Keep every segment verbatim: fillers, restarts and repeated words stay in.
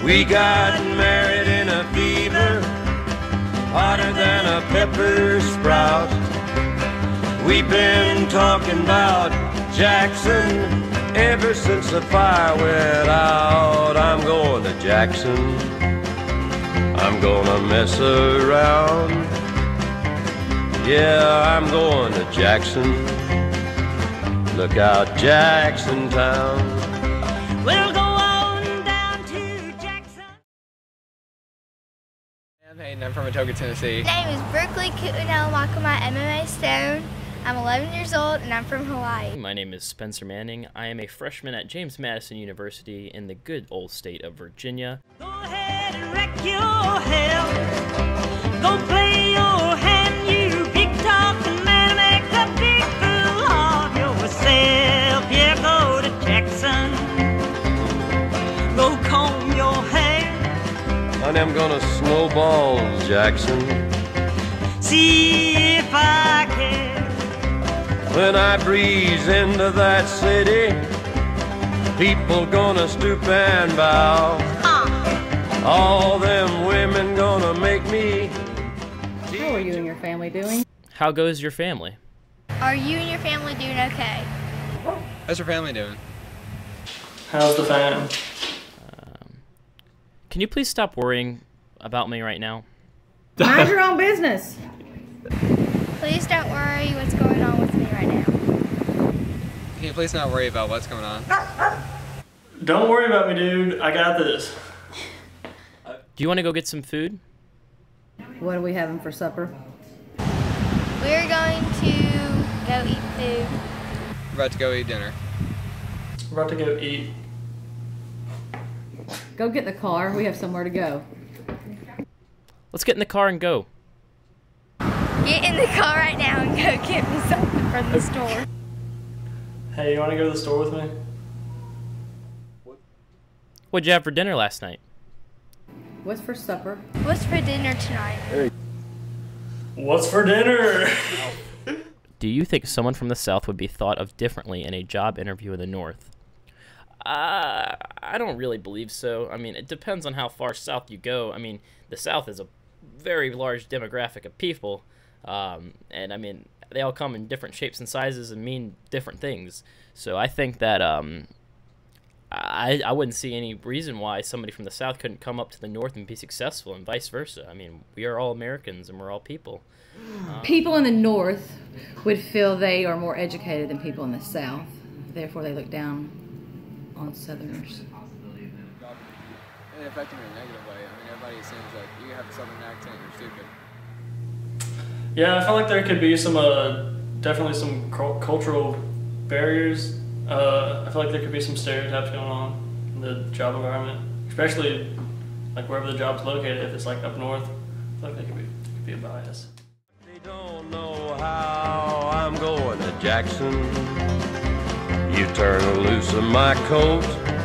We got married in a fever, hotter than a pepper sprout. We've been talking about Jackson ever since the fire went out. I'm going to Jackson, I'm gonna mess around. Yeah, I'm going to Jackson, look out Jackson Town. We'll go on down to Jackson. I'm Hayden, I'm from Atoka, Tennessee. My name is Berkeley Kutanel Makama M M A Stone. I'm eleven years old and I'm from Hawaii. My name is Spencer Manning. I am a freshman at James Madison University in the good old state of Virginia. Go ahead and wreck your hell. Go play your hand, you big talking man. Make a big fool of yourself. Yeah, go to Jackson. Go comb your hair. Honey, I'm gonna snowball Jackson. See if I can. When I breeze into that city, people gonna stoop and bow. Uh. All them women gonna make me. How are you and your family doing? How goes your family? Are you and your family doing okay? How's your family doing? How's the fam? Um, can you please stop worrying about me right now? Mind your own business. Please don't worry what's going on with me right now. Can you please not worry about what's going on? Don't worry about me, dude. I got this. Do you want to go get some food? What are we having for supper? We're going to go eat food. We're about to go eat dinner. We're about to go eat. Go get the car. We have somewhere to go. Let's get in the car and go. Get in the car right now and go get me something from the store. Hey, you want to go to the store with me? What'd you have for dinner last night? What's for supper? What's for dinner tonight? What's for dinner? Do you think someone from the South would be thought of differently in a job interview in the North? Uh, I don't really believe so. I mean, it depends on how far south you go. I mean, the South is a very large demographic of people. Um, and I mean, they all come in different shapes and sizes and mean different things. So I think that um, I, I wouldn't see any reason why somebody from the South couldn't come up to the North and be successful, and vice versa. I mean, we are all Americans and we're all people. Um, People in the North would feel they are more educated than people in the South. Therefore, they look down on Southerners. It affected me in a negative way. I mean, everybody seems like you have a Southern accent, you're stupid. Yeah, I feel like there could be some, uh, definitely some cul- cultural barriers. Uh, I feel like there could be some stereotypes going on in the job environment, especially like wherever the job's located. If it's like up north, I feel like there could be, there could be a bias. They don't know how I'm going to Jackson. You turn loose of my coat,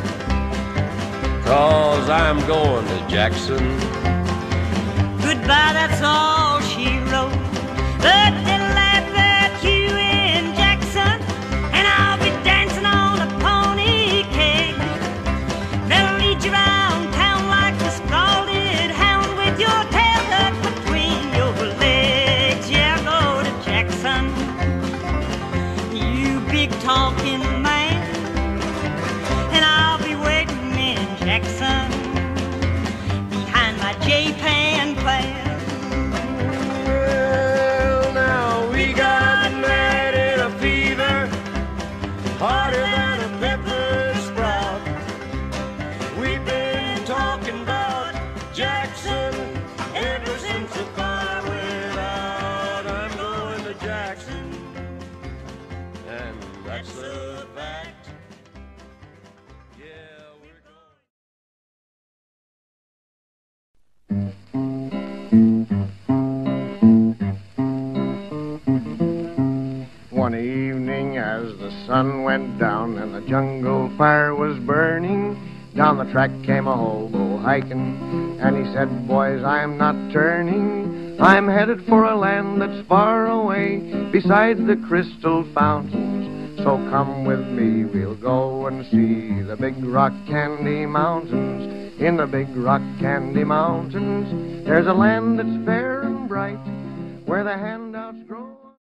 'cause I'm going to Jackson. Goodbye, that's all she wrote. But they'll laugh at you in Jackson, and I'll be dancing on a pony cake. They'll lead you around town like a scalded hound with your tail tucked between your legs. Yeah, go to Jackson, you big talking man, and I'll be waiting in Jackson behind my J-Pan plan. Harder than a pepper sprout. We've been talking about Jackson ever since the fire went out. I'm going to Jackson, and that's a fact. Yeah, we're going. One evening as the sun went down and the jungle fire was burning, down the track came a hobo hiking, and he said, boys, I'm not turning. I'm headed for a land that's far away, beside the crystal fountains. So come with me, we'll go and see the big rock candy mountains. In the big rock candy mountains, there's a land that's fair and bright, where the handouts grow.